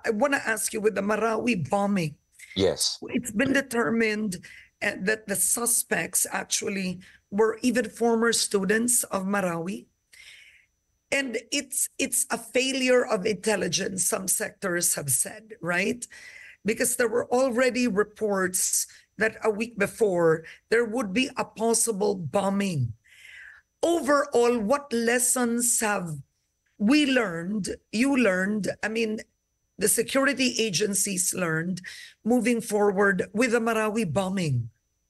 I want to ask you, with the Marawi bombing, Yes. it's been determined that the suspects actually were even former students of Marawi. And it's a failure of intelligence, some sectors have said, right? Because there were already reports that a week before there would be a possible bombing. Overall, what lessons have we learned, you learned, I mean, the security agencies learned moving forward with the Marawi bombing?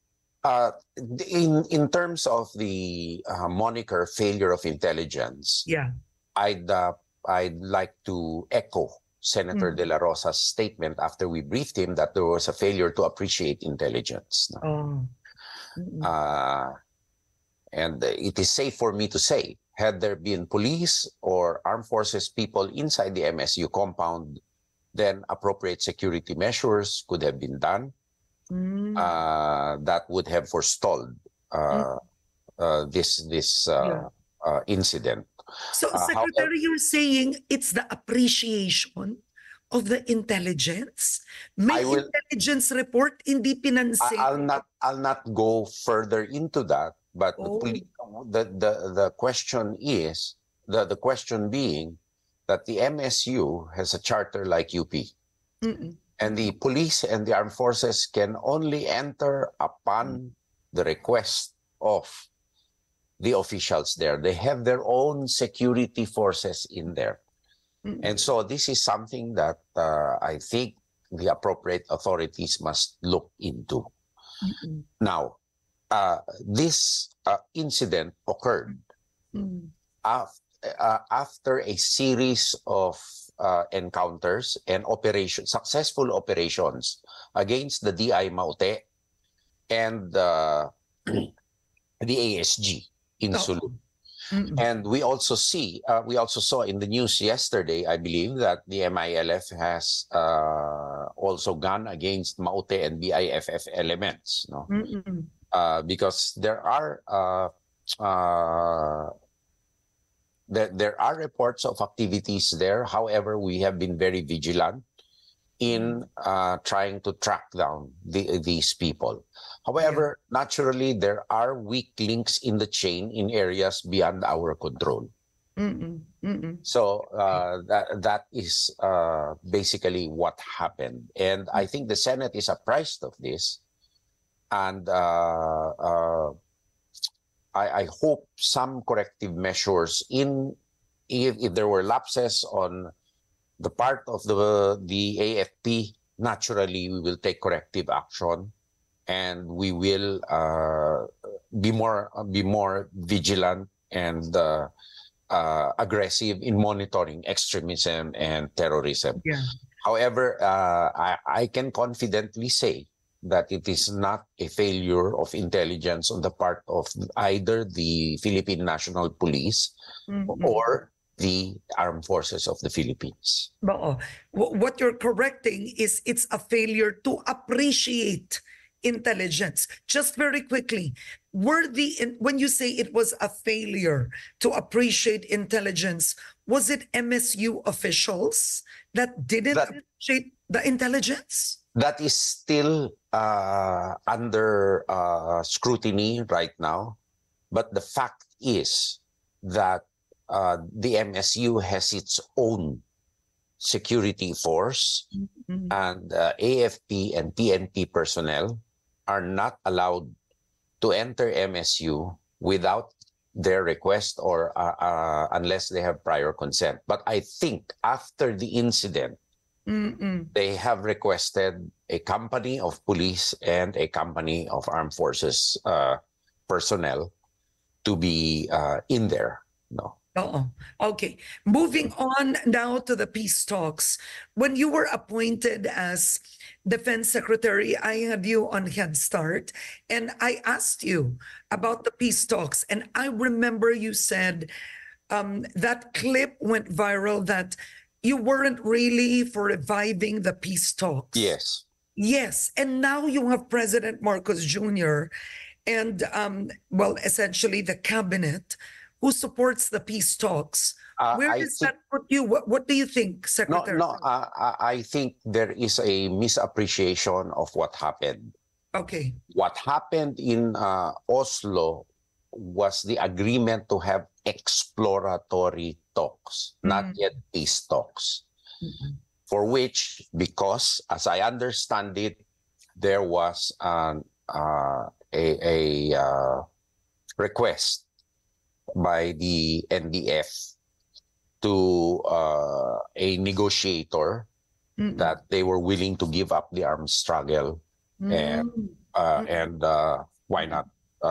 In terms of the moniker failure of intelligence, Yeah. I'd like to echo Senator De La Rosa's statement after we briefed him that there was a failure to appreciate intelligence. Oh. And it is safe for me to say, had there been police or armed forces people inside the MSU compound, then appropriate security measures could have been done. That would have forestalled this incident. So, Secretary, you're saying it's the appreciation of the intelligence? May intelligence report hindi pinansin? I'll not go further into that, but the question is, the question being that the MSU has a charter like UP. And the police and the armed forces can only enter upon the request of the officials there. They have their own security forces in there. And so this is something that I think the appropriate authorities must look into. Now, this incident occurred after a series of encounters and successful operations against the DI Maute and the ASG in Sulu. And we also saw in the news yesterday, I believe, that the MILF has also gone against Maute and BIFF elements, no? Because there are reports of activities there. However, we have been very vigilant in trying to track down these people. However, naturally, there are weak links in the chain in areas beyond our control. So that is basically what happened. And I think the Senate is apprised of this. And I hope some corrective measures if there were lapses on the part of the AFP, naturally we will take corrective action, and we will be more vigilant and aggressive in monitoring extremism and terrorism. However, I can confidently say that it is not a failure of intelligence on the part of either the Philippine National Police or the armed forces of the Philippines. What you're correcting is it's a failure to appreciate intelligence. Just very quickly, when you say it was a failure to appreciate intelligence, was it MSU officials that didn't appreciate the intelligence? That is still under scrutiny right now. But the fact is that the MSU has its own security force, and AFP and PNP personnel are not allowed to enter MSU without their request or unless they have prior consent. But I think after the incident, they have requested a company of police and a company of armed forces personnel to be in there. No. Okay. Moving on now to the peace talks. When you were appointed as Defense Secretary, I had you on Head Start, and I asked you about the peace talks. And I remember you said that clip went viral that you weren't really for reviving the peace talks. Yes. Yes. And now you have President Marcos Jr. and, essentially the cabinet who supports the peace talks. Where I does think that put you? What do you think, Secretary? I think there is a misappreciation of what happened. Okay. What happened in Oslo was the agreement to have exploratory talks, not yet peace talks, for which, because as I understand it, there was a request by the NDF to a negotiator that they were willing to give up the armed struggle, and why not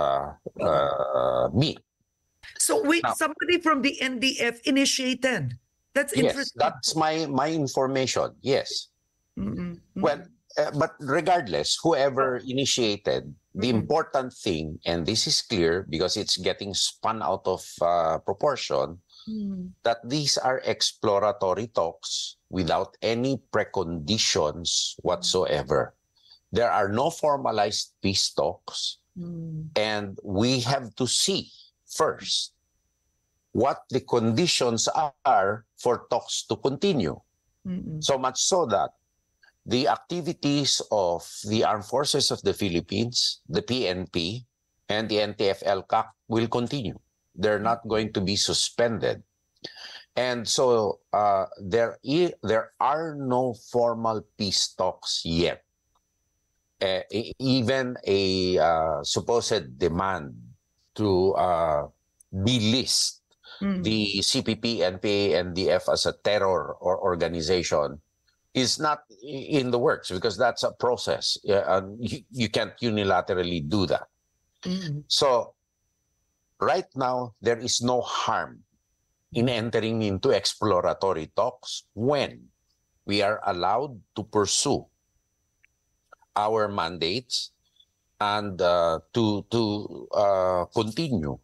meet? So wait, Now, somebody from the NDF initiated. That's yes, interesting. that's my information. Yes. Well, but regardless, whoever initiated, the important thing, and this is clear because it's getting spun out of proportion, that these are exploratory talks without any preconditions whatsoever. There are no formalized peace talks, and we have to see first what the conditions are for talks to continue. So much so that the activities of the Armed Forces of the Philippines, the PNP, and the NTF-ELCAC will continue. They're not going to be suspended. And so there are no formal peace talks yet. Even a supposed demand to delist the CPP, NPA, and NDF as a terror or organization is not in the works, because that's a process. You can't unilaterally do that. So right now, there is no harm in entering into exploratory talks when we are allowed to pursue our mandates and to continue,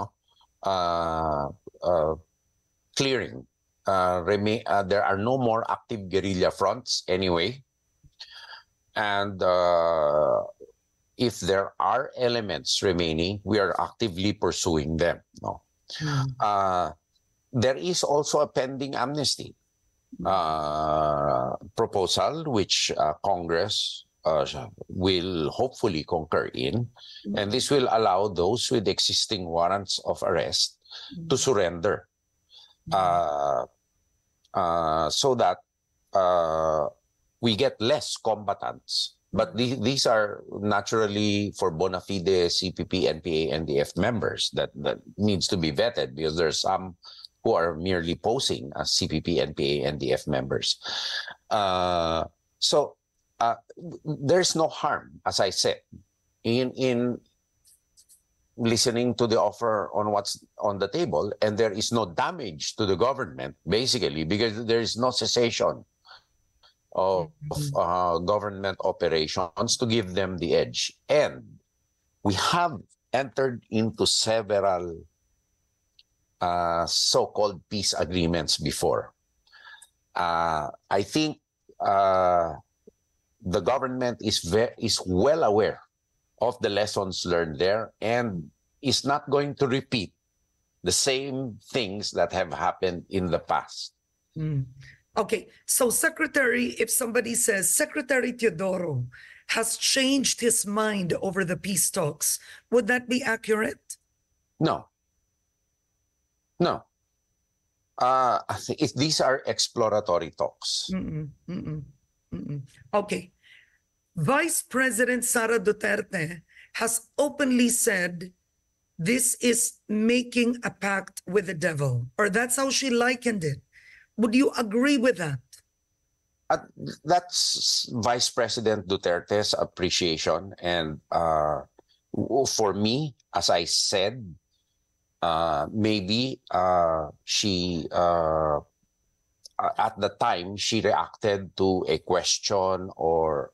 clearing. There are no more active guerrilla fronts anyway. And if there are elements remaining, we are actively pursuing them. There is also a pending amnesty proposal, which Congress will hopefully concur in. And this will allow those with existing warrants of arrest to surrender. So that we get less combatants. But these are naturally for bona fide CPP, NPA, NDF members that needs to be vetted, because there's some who are merely posing as CPP, NPA, NDF members. So there's no harm, as I said, in listening to the offer on what's on the table, and there is no damage to the government, basically, because there is no cessation of government operations to give them the edge. And we have entered into several so-called peace agreements before. I think the government is well aware of the lessons learned there, and is not going to repeat the same things that have happened in the past. Okay, so Secretary, if somebody says Secretary Teodoro has changed his mind over the peace talks, would that be accurate? No. These are exploratory talks. Okay. Vice President Sara Duterte has openly said this is making a pact with the devil, or that's how she likened it. Would you agree with that? That's Vice President Duterte's appreciation. And for me, as I said, maybe she at the time she reacted to a question or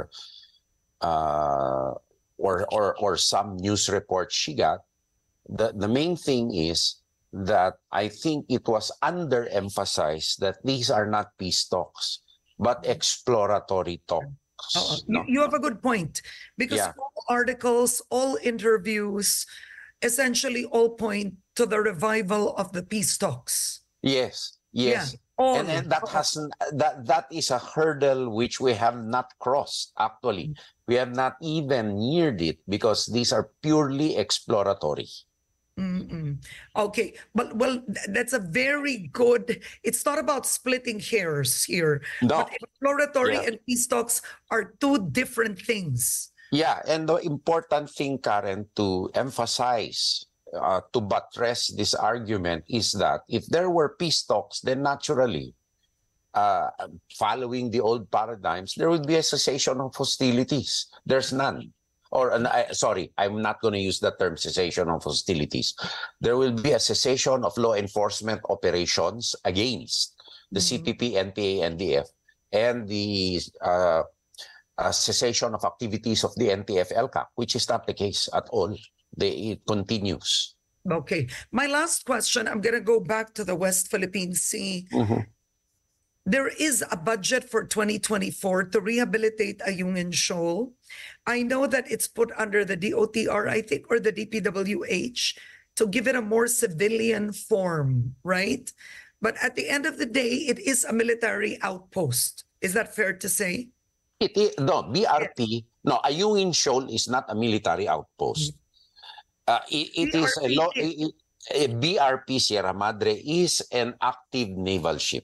some news report she got. The main thing is that I think it was underemphasized that these are not peace talks, but exploratory talks. You have a good point, because all articles, all interviews, essentially all point to the revival of the peace talks. Yes, Yeah, yes. all. And that that is a hurdle which we have not crossed, actually. We have not even neared it because these are purely exploratory. Mm-mm. Okay, but well, that's a very good. It's not about splitting hairs here, No, but exploratory yeah. and peace talks are two different things. Yeah, and the important thing, Karen, to emphasize, to buttress this argument is that if there were peace talks, then naturally, following the old paradigms, there would be a cessation of hostilities. There's none. Or, sorry, I'm not going to use the term cessation of hostilities. There will be a cessation of law enforcement operations against the CPP, NPA, NDF, and the cessation of activities of the NTF LCAC, which is not the case at all. It continues. Okay, my last question. I'm gonna go back to the West Philippine Sea. There is a budget for 2024 to rehabilitate Ayungin Shoal. I know that it's put under the DOTR, I think, or the DPWH to give it a more civilian form, right? But at the end of the day, it is a military outpost. Is that fair to say? It is, no, BRP, no, Ayungin Shoal is not a military outpost. It is a BRP Sierra Madre is an active naval ship.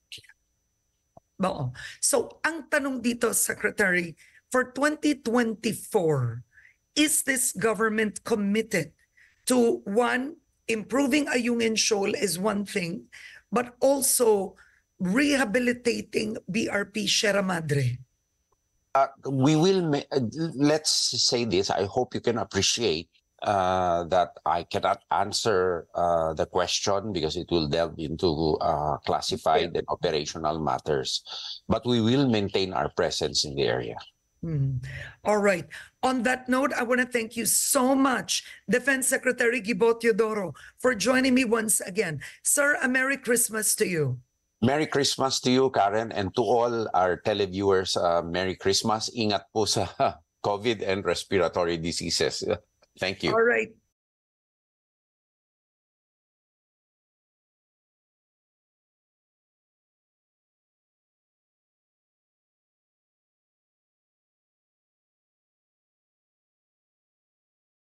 Oo. So, ang tanong dito, Secretary, for 2024, is this government committed to, one, improving Ayungin Shoal is one thing, but also rehabilitating BRP Sierra Madre? We will, let's say this, I hope you can appreciate that I cannot answer the question because it will delve into classified and operational matters. But we will maintain our presence in the area. All right. On that note, I want to thank you so much, Defense Secretary Gibo Teodoro, for joining me once again. Sir, a Merry Christmas to you. Merry Christmas to you, Karen, and to all our televiewers. Merry Christmas. Ingat po sa COVID and respiratory diseases. Thank you. All right.